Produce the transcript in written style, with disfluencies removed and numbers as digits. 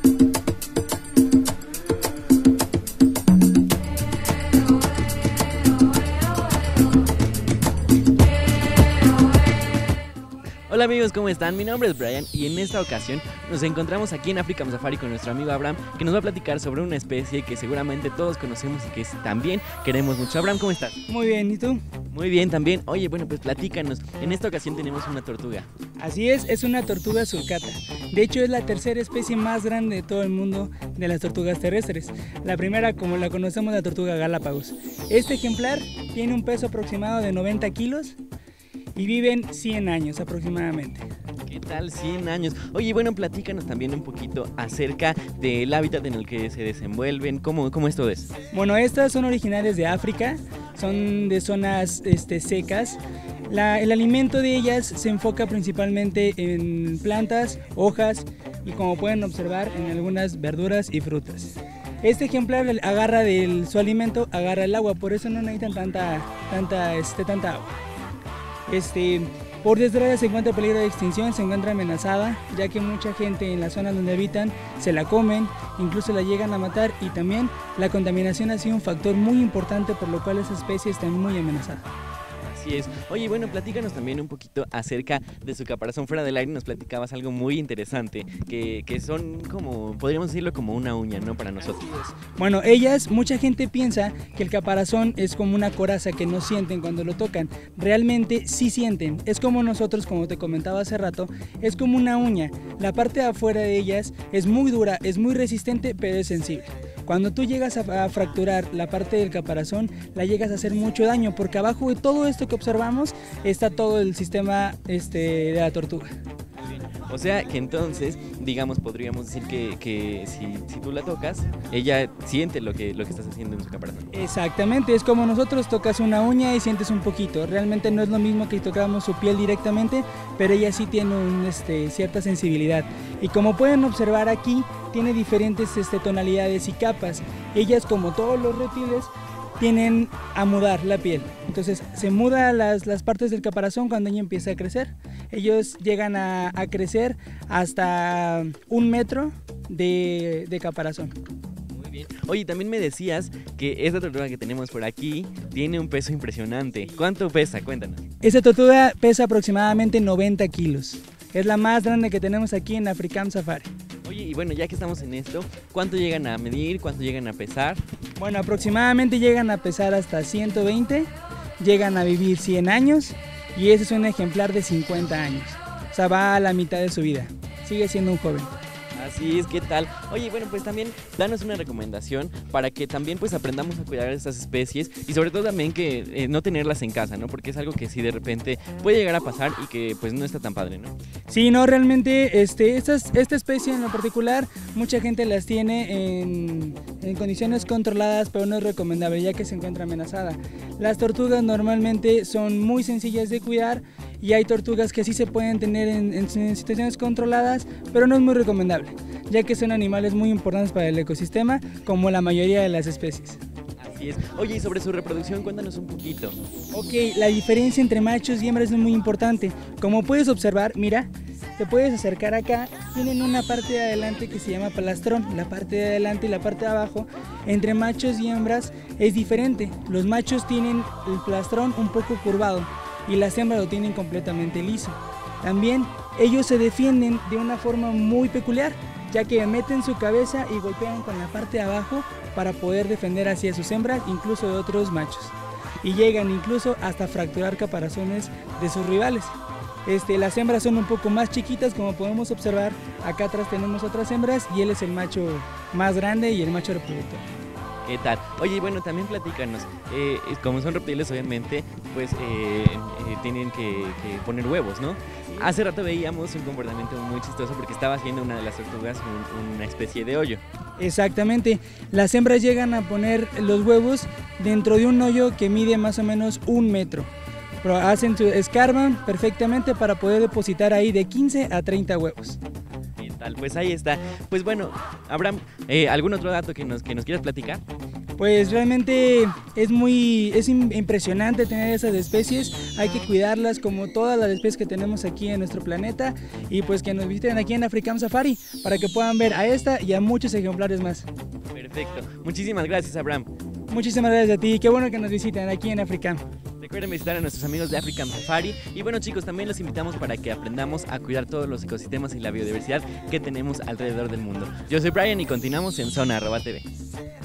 Hola amigos, ¿cómo están? Mi nombre es Brian y en esta ocasión nos encontramos aquí en Africam Safari con nuestro amigo Abraham, que nos va a platicar sobre una especie que seguramente todos conocemos y que también queremos mucho. Abraham, ¿cómo estás? Muy bien, ¿y tú? Muy bien también. Oye, bueno, pues platícanos. En esta ocasión tenemos una tortuga. Así es una tortuga sulcata. De hecho, es la tercera especie más grande de todo el mundo de las tortugas terrestres. La primera, como la conocemos, la tortuga Galápagos. Este ejemplar tiene un peso aproximado de 90 kilos y viven 100 años aproximadamente. ¿Qué tal 100 años? Oye, bueno, platícanos también un poquito acerca del hábitat en el que se desenvuelven. ¿Cómo es todo eso? Bueno, estas son originarias de África, son de zonas secas. El alimento de ellas se enfoca principalmente en plantas, hojas y, como pueden observar, en algunas verduras y frutas. Este ejemplar agarra su alimento, agarra el agua, por eso no necesitan tanta agua. Por desgracia se encuentra en peligro de extinción, se encuentra amenazada, ya que mucha gente en la zona donde habitan se la comen, incluso la llegan a matar, y también la contaminación ha sido un factor muy importante por lo cual esa especie está muy amenazada. Así es. Oye, bueno, platícanos también un poquito acerca de su caparazón. Fuera del aire nos platicabas algo muy interesante, que son como, podríamos decirlo, como una uña, ¿no? Para nosotros. Bueno, mucha gente piensa que el caparazón es como una coraza que no sienten cuando lo tocan. Realmente sí sienten. Es como nosotros, como te comentaba hace rato, es como una uña. La parte de afuera de ellas es muy dura, es muy resistente, pero es sensible. Cuando tú llegas a fracturar la parte del caparazón, la llegas a hacer mucho daño, porque abajo de todo esto que observamos está todo el sistema de la tortuga. O sea que entonces, digamos, podríamos decir que si tú la tocas, ella siente lo que estás haciendo en su caparazón. Exactamente, es como nosotros tocas una uña y sientes un poquito. Realmente no es lo mismo que tocamos su piel directamente, pero ella sí tiene cierta sensibilidad. Y como pueden observar aquí, tiene diferentes tonalidades y capas. Ellas, como todos los reptiles, tienen a mudar la piel. Entonces se muda las partes del caparazón cuando ella empieza a crecer. Ellos llegan a crecer hasta 1 metro de caparazón. Muy bien. Oye, también me decías que esta tortuga que tenemos por aquí tiene un peso impresionante. ¿Cuánto pesa? Cuéntanos. Esta tortuga pesa aproximadamente 90 kilos. Es la más grande que tenemos aquí en Africam Safari. Oye, y bueno, ya que estamos en esto, ¿cuánto llegan a medir? ¿Cuánto llegan a pesar? Bueno, aproximadamente llegan a pesar hasta 120, llegan a vivir 100 años y ese es un ejemplar de 50 años. O sea, va a la mitad de su vida, sigue siendo un joven. Así es, ¿qué tal? Oye, bueno, pues también danos una recomendación para que también pues aprendamos a cuidar de estas especies y sobre todo también que no tenerlas en casa, ¿no? Porque es algo que sí de repente puede llegar a pasar y que pues no está tan padre, ¿no? Sí, no, realmente esta especie en lo particular mucha gente las tiene en condiciones controladas, pero no es recomendable ya que se encuentra amenazada. Las tortugas normalmente son muy sencillas de cuidar y hay tortugas que sí se pueden tener en situaciones controladas, pero no es muy recomendable, ya que son animales muy importantes para el ecosistema, como la mayoría de las especies. Así es. Oye, y sobre su reproducción, cuéntanos un poquito. Ok, la diferencia entre machos y hembras es muy importante. Como puedes observar, mira, te puedes acercar acá, tienen una parte de adelante que se llama plastrón. La parte de adelante y la parte de abajo, entre machos y hembras, es diferente. Los machos tienen el plastrón un poco curvado y las hembras lo tienen completamente liso. También ellos se defienden de una forma muy peculiar, ya que meten su cabeza y golpean con la parte de abajo para poder defender así a sus hembras, incluso de otros machos. Y llegan incluso hasta fracturar caparazones de sus rivales. Las hembras son un poco más chiquitas, como podemos observar. Acá atrás tenemos otras hembras y él es el macho más grande y el macho reproductor. ¿Qué tal? Oye, bueno, también platícanos, como son reptiles obviamente, pues tienen que poner huevos, ¿no? Hace rato veíamos un comportamiento muy chistoso porque estaba haciendo una de las tortugas una especie de hoyo. Exactamente, las hembras llegan a poner los huevos dentro de un hoyo que mide más o menos 1 metro. Pero escarban perfectamente para poder depositar ahí de 15 a 30 huevos. Pues ahí está. Pues bueno, Abraham, ¿algún otro dato que nos quieras platicar? pues realmente es impresionante tener esas especies, hay que cuidarlas como todas las especies que tenemos aquí en nuestro planeta y pues que nos visiten aquí en Africam Safari para que puedan ver a esta y a muchos ejemplares más. Perfecto, muchísimas gracias, Abraham. Muchísimas gracias a ti, qué bueno que nos visiten aquí en Africam. Recuerden visitar a nuestros amigos de Africam Safari y bueno chicos, también los invitamos para que aprendamos a cuidar todos los ecosistemas y la biodiversidad que tenemos alrededor del mundo. Yo soy Brian y continuamos en Zona @TV.